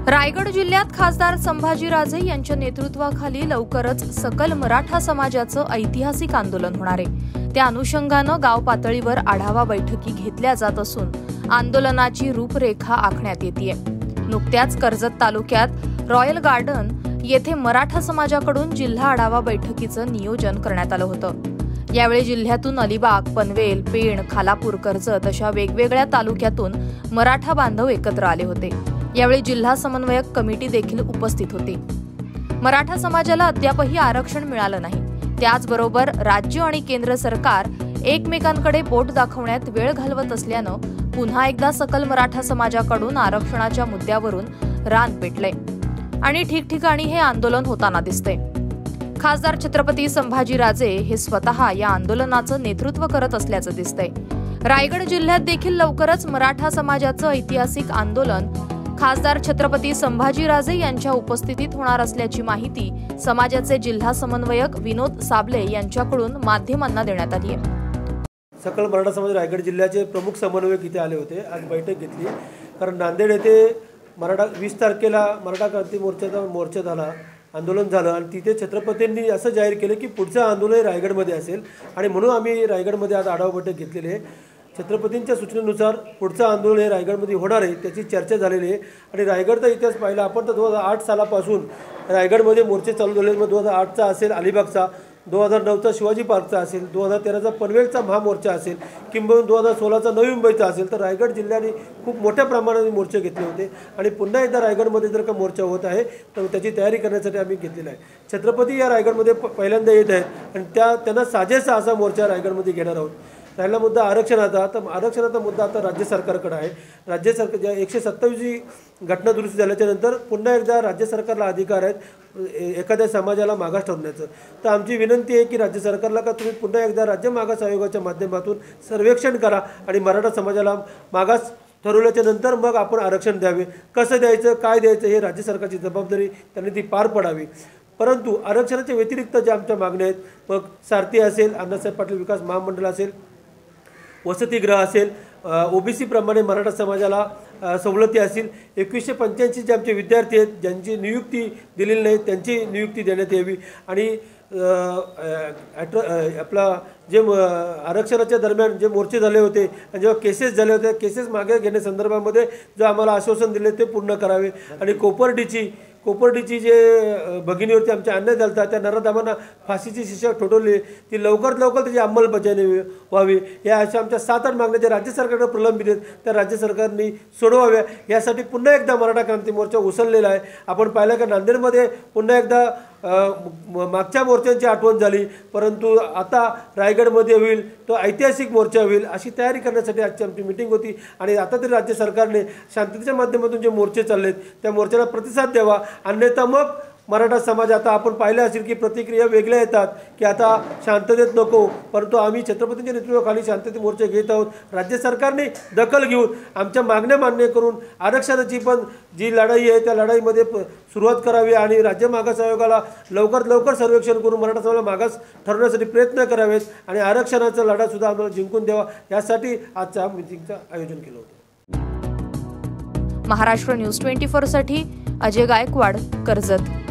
रायगड जिल्ह्यात खासदार संभाजीराजे यांच्या नेतृत्वाखाली लवकरच सकल मराठा समाजाचं ऐतिहासिक आंदोलन होणार आहे। त्या अनुषंगानं गाव पातळीवर आढावा बैठकी घेतल्या जात असून आंदोलनाची रूपरेखा आखण्यात येतेय। नुकत्याच कर्जत तालुक्यात रॉयल गार्डन येथे मराठा समाजाकडून जिल्हा आढावा बैठकीचं नियोजन करण्यात आलं होतं। यावेळी जिल्ह्यातून अलिबाग, पनवेल, पेण, खालापूर, कर्जत अशा वेगवेगळ्या तालुक्यातून मराठा बांधव एकत्र आले होते। यावेळी जिल्हा समन्वयक कमिटी देखील उपस्थित होती। मराठा समाजाला अद्यापही आरक्षण मिळालं नाही। त्याचबरोबर राज्य आणि केंद्र सरकार एकमेकांकडे बोट दाखवण्यात वेळ घालवत असल्यानं पुन्हा एकदा सकल मराठा समाजाकडून आरक्षणाच्या मुद्द्यावरून रान पेटलंय आणि ठिकठिकाणी हे आंदोलन होताना दिसतंय। खासदार छत्रपती संभाजीराजे हे स्वतः या आंदोलनाचं नेतृत्व करत असल्याचं दिसतंय। रायगड जिल्ह्यात देखील लवकरच मराठा समाजाचं ऐतिहासिक आंदोलन खासदार छत्रपती संभाजीराजे यांच्या उपस्थितीत होणार असल्याची माहिती समाजाचे जिल्हा समन्वयक विनोद साबले यांच्याकडून माध्यमांना देण्यात आली आहे। सकल मराठा समाज रायगड जिल्ह्याचे प्रमुख समन्वयक इथे आले होते। आज बैठक घेतली कारण नांदेड येथे मराठा 20 तारखेला मराठा क्रांती मोर्चा झाला, आंदोलन झालं आणि तिथे छत्रपतींनी असं जाहीर केलं की पुढचं आंदोलन रायगडमध्ये असेल आणि म्हणून आम्ही रायगडमध्ये आज आढावा बैठक घेतलेली आहे। छत्रपतींच्या सूचनेनुसार पुढचं आंदोलन हे रायगडमध्ये होणार आहे, त्याची चर्चा झालेली आहे आणि रायगडचा इतिहास पाहिला आपण तर 2008 सालापासून रायगडमध्ये मोर्चे चालू झाले। मग 2008चा असेल अलिबागचा, 2009चा शिवाजी पार्कचा असेल, 2013चा पनवेलचा महामोर्चा असेल किंवा 2016चा नवी मुंबईचा असेल, तर रायगड जिल्ह्याने खूप मोठ्या प्रमाणात मोर्चे घेतले होते आणि पुन्हा एकदा रायगडमध्ये जर का मोर्चा होत आहे तर त्याची तयारी करण्यासाठी आम्ही घेतलेला आहे। छत्रपती या रायगडमध्ये पहिल्यांदा येत आहेत आणि त्यांना साजेसा असा मोर्चा रायगडमध्ये घेणार आहोत। राहिला मुद्दा आरक्षणाचा, तर आरक्षणाचा मुद्दा आता राज्य सरकारकडे आहे। राज्य सरकार ज्या 127वी घटना दुरुस्ती झाल्याच्या नंतर पुन्हा एकदा राज्य सरकारला अधिकार आहेत एखाद्या समाजाला मागास ठरवण्याचं। तर आमची विनंती आहे की राज्य सरकारला का तुम्ही पुन्हा एकदा राज्य मागास आयोगाच्या माध्यमातून सर्वेक्षण करा आणि मराठा समाजाला मागास ठरवल्याच्या नंतर मग आपण आरक्षण द्यावे। कसं द्यायचं, काय द्यायचं हे राज्य सरकारची जबाबदारी त्यांनी ती पार पडावी। परंतु आरक्षणाच्या व्यतिरिक्त ज्या आमच्या मागण्या आहेत, मग सारथी असेल, अण्णासाहेब पाटील विकास महामंडळ असेल, वसतिगृह असेल, ओबीसी प्रमाणे मराठा समाजाला सवलती असतील, 2185 जे आमचे विद्यार्थी आहेत ज्यांची नियुक्ती दिलेली नाही त्यांची नियुक्ती देण्यात यावी आणि आपला जे आरक्षणाच्या दरम्यान जे मोर्चे झाले होते आणि जेव्हा केसेस झाले होते केसेस मागे घेण्यासंदर्भामध्ये जे आम्हाला आश्वासन दिले ते पूर्ण करावे आणि कोपर्डीची जे भगिनीवरती आमच्या अन्याय झाला त्या नराधमांना फाशीची शिक्षा ठोठवली ती लवकरात लवकर त्याची अंमलबजावणी व्हावी। या अशा आमच्या 7-8 मागण्या ज्या राज्य सरकारने प्रलंबित आहेत त्या राज्य सरकारने सोडवाव्या। यासाठी पुन्हा एकदा मराठा क्रांती मोर्चा उचललेला आहे। आपण पाहिलं का नांदेडमध्ये पुन्हा एकदा मागच्या मोर्चांची आठवण झाली, परंतु आता रायगडमध्ये होईल तो ऐतिहासिक मोर्चा होईल अशी तयारी करण्यासाठी आजची आमची मीटिंग होती आणि आता तरी राज्य सरकारने शांततेच्या माध्यमातून जे मोर्चे चाललेत त्या मोर्चाला प्रतिसाद द्यावा, अन्यथा मग मराठा समाज आता आपण पाहिलं असेल की प्रतिक्रिया वेगळ्या येतात की आता शांततेत नको, परंतु आम्ही छत्रपतींच्या नेतृत्वाखाली शांततेत मोर्चे घेत आहोत। राज्य सरकारने दखल घेऊन आमच्या मागण्या मान्य करून आरक्षणाची पण जी लढाई आहे त्या लढाईमध्ये सुरुवात करावी आणि राज्य मागास आयोगाला लवकरात लवकर सर्वेक्षण करून मराठा समाजाला मागास ठरवण्यासाठी प्रयत्न करावेत आणि आरक्षणाचा लढासुद्धा आम्हाला जिंकून द्यावा, यासाठी आजच्या मीटिंगचं आयोजन केलं होतं। महाराष्ट्र न्यूज 24 साठी अजय गायकवाड, कर्जत।